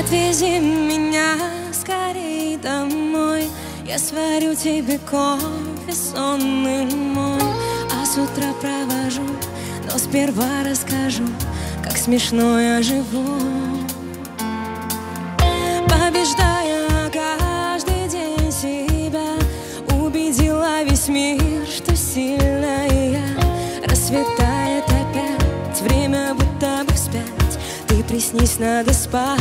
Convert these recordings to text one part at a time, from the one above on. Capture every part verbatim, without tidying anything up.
Отвези меня скорей домой, я сварю тебе кофе сонный мой, а с утра провожу, но сперва расскажу, как смешно я живу. Побеждая каждый день себя, убедила весь мир, что сильная я. Рассветает опять, время будто бы вспять, ты приснись, надо спать.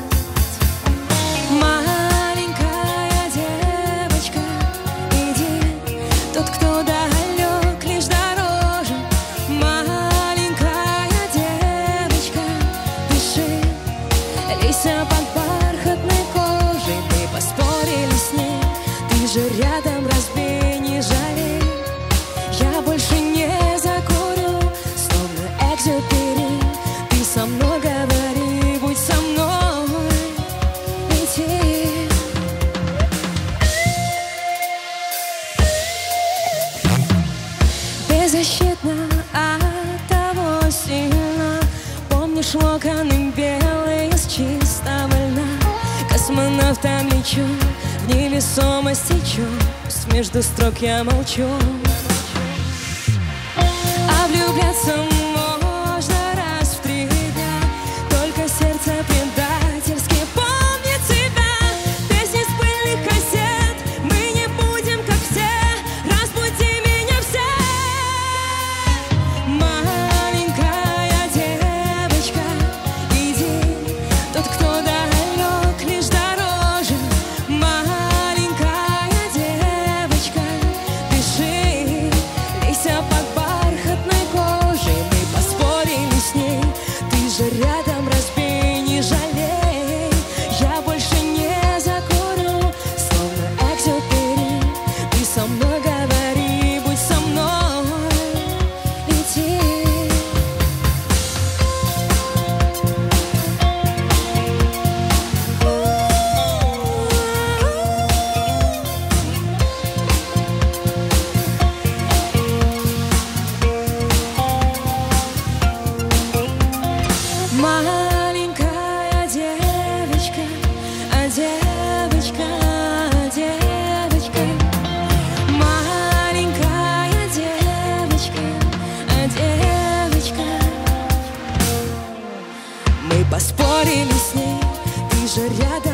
Маленькая девочка, иди, тот, кто далек, лишь дороже. Маленькая девочка, дыши, лейся под бархатной кожей. Мы поспорили с ней, ты же рядом, разбей, не жалей. Я больше не закурю, словно Экзюпери. Ты со мной говори, будь со мной. Беззащитна от того сильно, помнишь локоны белые с чистого льна. Космонавтом лечу, в невесомости чувств, между строк я молчу. А влюбляться можно раз в три дня, только сердце предательски помнит тебя. Песни с пыльных кассет, мы не будем как все, разбуди меня все. Маленькая девочка, иди, тот, кто далек, лишь дороже. Маленькая девочка, дыши, лейся под бархатной кожей. Мы поспорили с ней, ты же рядом, разбей, не жалей. Я больше не закурю, словно Экзюпери. Ты со мной говори, будь со мной, лети. Маленькая девочка, а девочка, а девочка. Маленькая девочка, а девочка. Мы поспорили с ней, ты же рядом.